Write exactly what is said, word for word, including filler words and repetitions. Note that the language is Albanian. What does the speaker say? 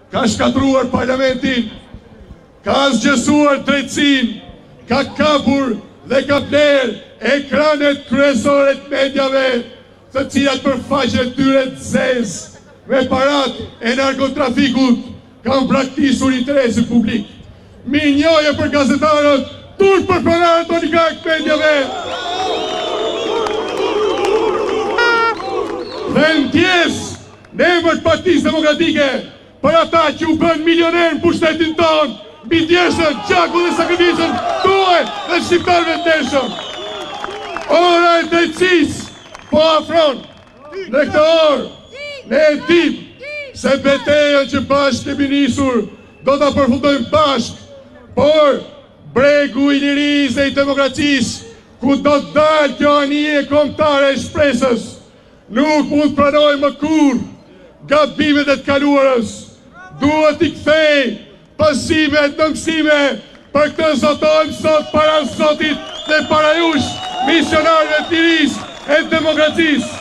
ka shkatruar parlamentin, ka zgjesuar drejtsin, ka kapur dhe ka bler ekranet kryesore të medjave, të cilat përfaqen tyre të zezë me parat e narkotrafikut kanë braktisur interesin publik. Mirënjohje për gazetarët, turp për pronarët oligark medjave. Dhe ndjes në emër të Partisë Demokratike për ata që u bën milioner në pushtetin tonë, mbi djesën, gjakun dhe sakrificën tuaj dhe shqiptarëve të ndershëm. Ora e drejtësisë po afron. Në këtë orë ne e dim se betejën që bashkë kemi nisur do ta përfundojmë bashkë, por bregu i lirisë dhe i demokracisë, ku do të dalë kjo anije kombëtare e shpresës, nuk mund pranoj më kur gabimet e të kaluarës. Duhet i kthej pasimet në mësime, për këtë zotojmë sot para Zotit dhe para jush, misionarëve të lirisë e demokracisë.